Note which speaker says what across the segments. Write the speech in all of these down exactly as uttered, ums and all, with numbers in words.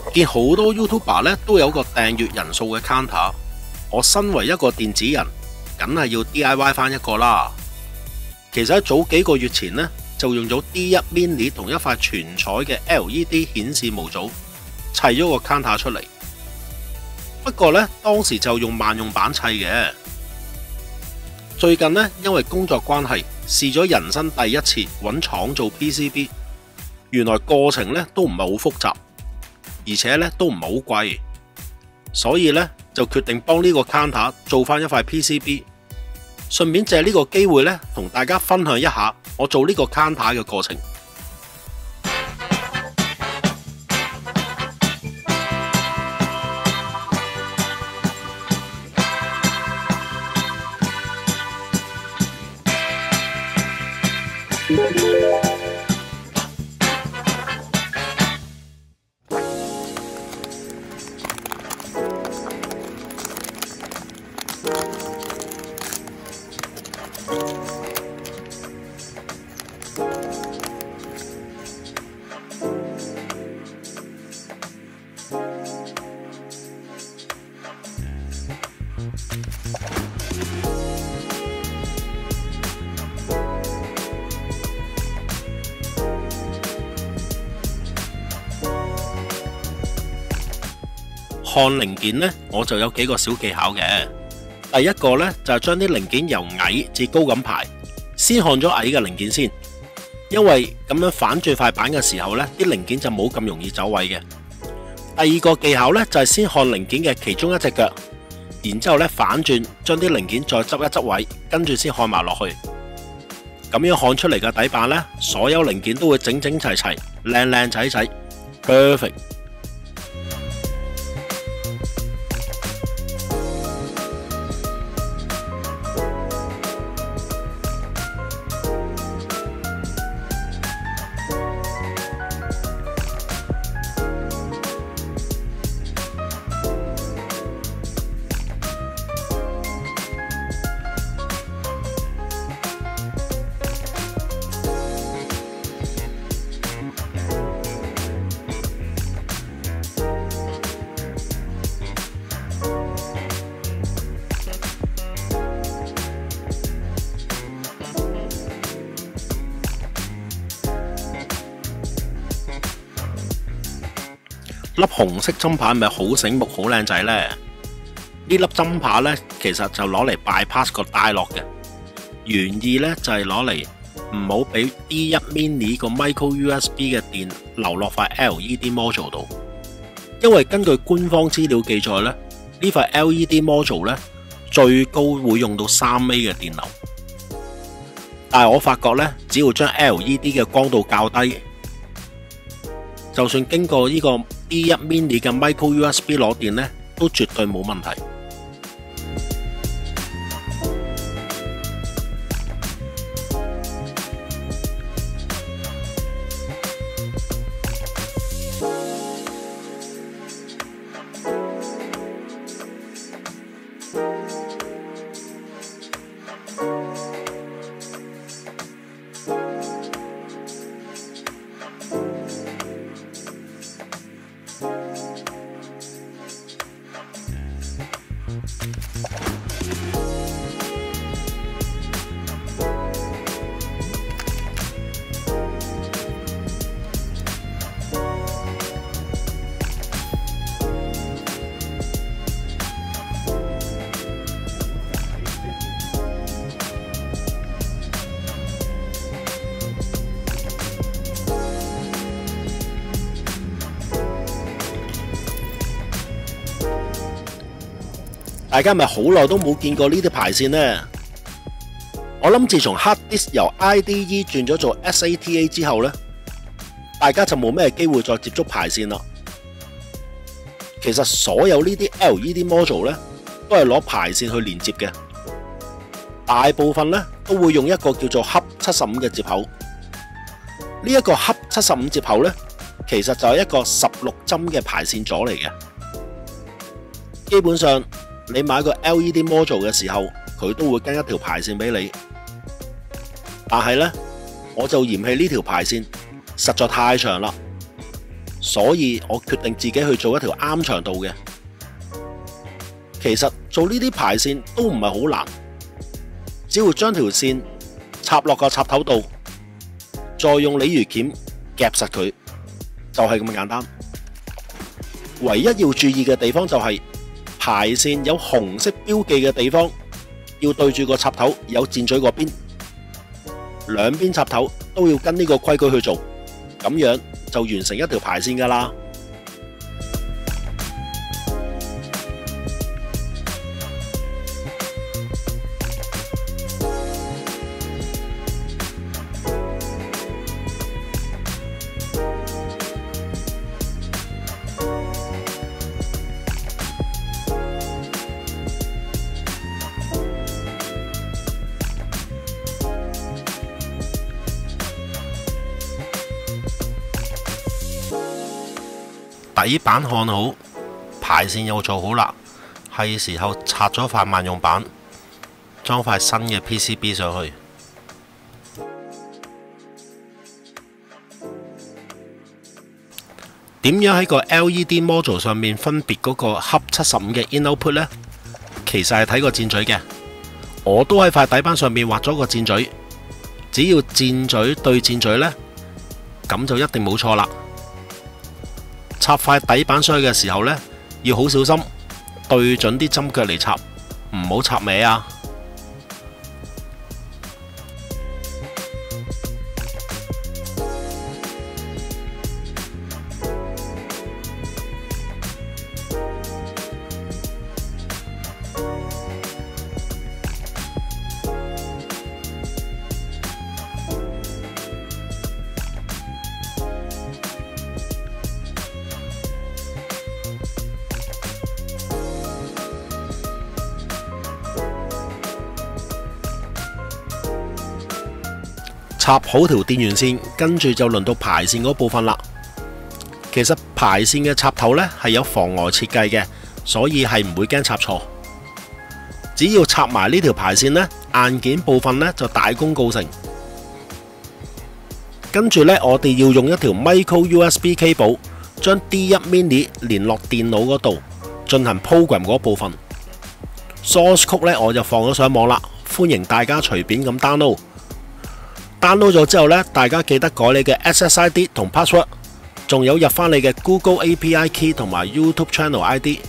Speaker 1: 見好多 YouTuber 咧都有個訂閱人數嘅 counter， 我身為一個電子人，梗係要 D I Y 翻一個啦。其實喺早幾個月前呢，就用咗 D 一 Mini 同一塊全彩嘅 L E D 顯示模組砌咗個 counter 出嚟。不過呢，當時就用萬用版砌嘅。最近呢，因為工作關係，試咗人生第一次揾廠做 P C B， 原來過程呢都唔係好複雜，而且呢都唔係好貴，所以呢，就決定幫呢個 counter 做翻一塊 P C B， 順便借呢個機會呢，同大家分享一下我做呢個 counter 嘅過程。看零件呢，我就有幾個小技巧嘅。第一個呢，就係將啲零件由矮至高咁排，先看咗矮嘅零件先，因為咁樣反轉塊板嘅時候呢，啲零件就冇咁容易走位嘅。第二個技巧呢，就係先看零件嘅其中一隻腳，然之後呢反轉，將啲零件再執一執位，跟住先看埋落去。咁樣看出嚟嘅底板呢，所有零件都會整整齊齊、靚靚仔仔 ，perfect。粒紅色針牌咪好醒目好靚仔呢？呢粒針牌呢，其實就攞嚟 bypass 個 die lock 嘅，原意呢，就係攞嚟唔好俾 D 一 Mini 個 micro U S B 嘅電流落塊 L E D module 度，因為根據官方資料記載呢，呢塊 L E D module 呢，最高會用到三微嘅電流，但係我發覺呢，只要將 L E D 嘅光度較低，就算經過呢個 D 一 Mini 嘅 micro U S B 攞電呢，都絕對冇問題。大家咪好耐都冇見過呢啲排線呢？我諗自從 Hard Disk 由 I D E 轉咗做 S A T A 之後呢，大家就冇咩機會再接觸排線啦。其實所有呢啲 L E D module 呢，都係攞排線去連接嘅，大部分呢都會用一個叫做 Hub 七十五嘅接口。呢、這、一個 Hub 七十五接口呢，其實就係一個十六針嘅排線座嚟嘅。基本上你買個 L E D module 嘅時候，佢都會跟一條排線俾你。但係呢，我就嫌棄呢條排線實在太長啦， 所以我決定自己去做一條啱長度嘅。其實做呢啲排線都唔係好難，只要將條線插落個插頭度，再用鯉魚鉗夾實佢，就係咁簡單。唯一要注意嘅地方就係排線有紅色標記嘅地方，要對住個插頭有箭嘴嗰邊，兩邊插頭都要跟呢個規矩去做，咁樣就完成一條排線㗎啦。底板看好，排線又做好啦，係時候拆咗塊萬用板，裝塊新嘅 P C B 上去。點樣喺個 L E D module 上面分別嗰個 Hub 七十五嘅 in output 呢？其實係睇個箭嘴嘅，我都喺塊底板上面畫咗個箭嘴，只要箭嘴對箭嘴呢，咁就一定冇錯啦。插塊底板上去嘅時候呢，要好小心，對準啲針腳嚟插，唔好插歪啊！插好條電源線，跟住就輪到排線嗰部分啦。其實排線嘅插頭呢係有防呆設計嘅，所以係唔會驚插錯。只要插埋呢條排線呢，硬件部分呢就大功告成。跟住呢，我哋要用一條 Micro U S B cable 將 D 一 Mini 連落電腦嗰度進行 program 嗰部分。Source code 呢我就放咗上網啦，歡迎大家隨便咁 download。download 咗之後呢，大家記得改你嘅 S S I D 同 password， 仲有入返你嘅 Google A P I key 同埋 YouTube channel I D。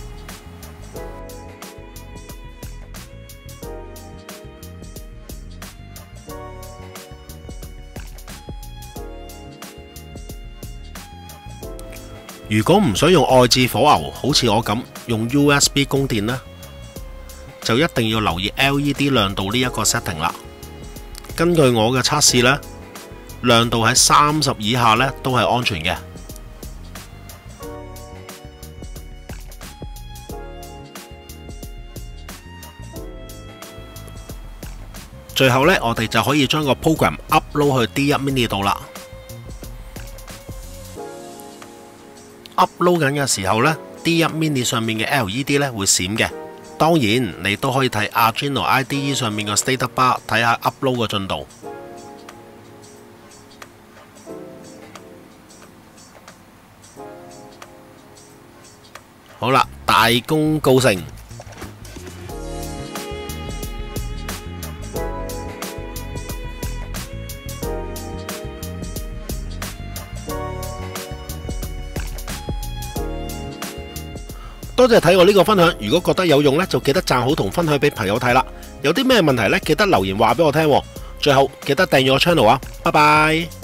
Speaker 1: 如果唔想用外置火牛，好似我咁用 U S B 供電呢，就一定要留意 L E D 亮度呢一個 setting 啦。根據我嘅測試呢，亮度喺三十以下呢都係安全嘅。最後呢，我哋就可以將個 program upload 去 D 一 Mini 度啦。upload 緊嘅時候呢 ，D 一 Mini 上面嘅 L E D 呢會閃嘅。當然，你都可以睇 Arduino I D E 上面嘅 status bar 睇下 upload 嘅進度。好啦，大功告成。多謝睇我呢個分享，如果覺得有用呢，就記得讚好同分享俾朋友睇啦。有啲咩問題呢？記得留言話俾我聽。最後記得訂閱我 channel 啊，拜拜。